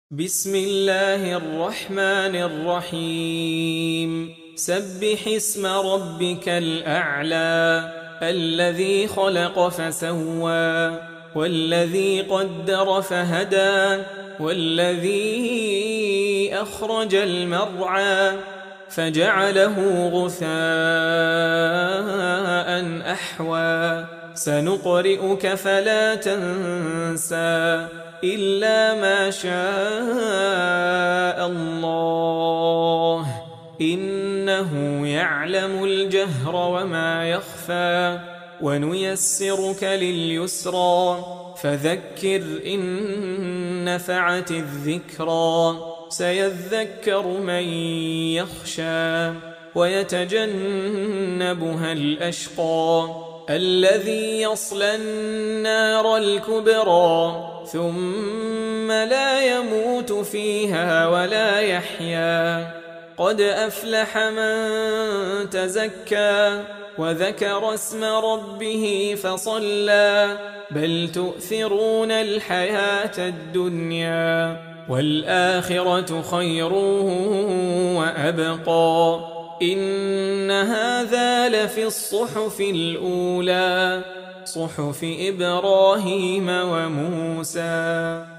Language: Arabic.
بسم الله الرحمن الرحيم سبح اسم ربك الأعلى الذي خلق فسوى والذي قدر فهدى والذي أخرج المرعى فجعله غثاء أحوى سنقرئك فلا تنسى إلا ما شاء الله إنه يعلم الجهر وما يخفى ونيسرك لليسرى فذكر إن نفعت الذكرى سيذكر من يخشى ويتجنبها الأشقى الذي يصلى النار الكبرى ثم لا يموت فيها ولا يحيا قد أفلح من تزكى وذكر اسم ربه فصلى بل تؤثرون الحياة الدنيا والآخرة خير وأبقى إن هذا لفي الصحف الأولى صحف إبراهيم وموسى.